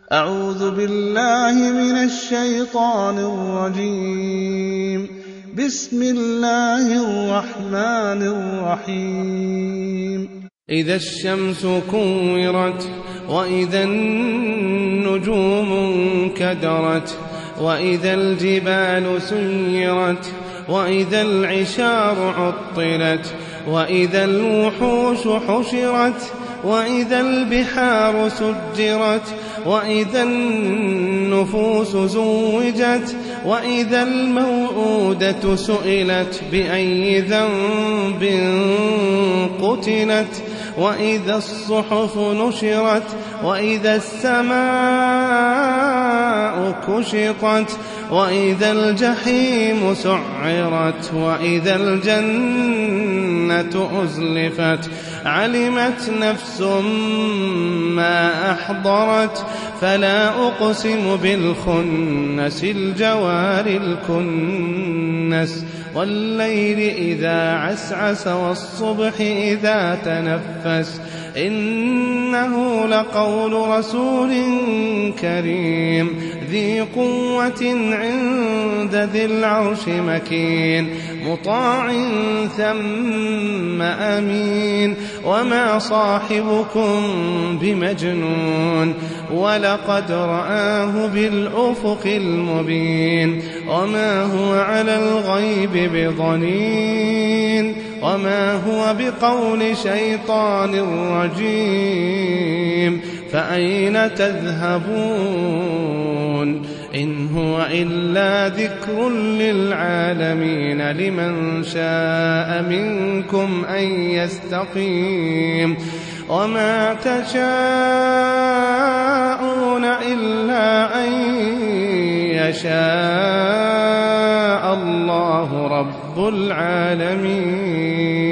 أعوذ بالله من الشيطان الرجيم. بسم الله الرحمن الرحيم. إذا الشمس كورت وإذا النجوم انكدرت وإذا الجبال سيرت وإذا العشار عطلت وإذا الوحوش حشرت وإذا البحار سجرت وإذا النفوس زوجت وإذا الموءودة سئلت بأي ذنب قتلت وإذا الصحف نشرت وإذا السماء كشطت وإذا الجحيم سعرت وإذا الجنة أزلفت علمت نفس ما أحضرت فلا أقسم بالخنس الجوار الكنس والليل إذا عسعس والصبح إذا تنفس إنه لقول رسول كريم ذي قوة عند ذي العرش مكين مطاع ثم أمين وما صاحبكم بمجنون ولقد رآه بالأفق المبين وما هو على الغيب بضنين وما هو بقول شيطان رجيم فأين تذهبون إن هو إلا ذكر للعالمين لمن شاء منكم أن يستقيم وما تشاءون إلا أن يشاء الله رب العالمين.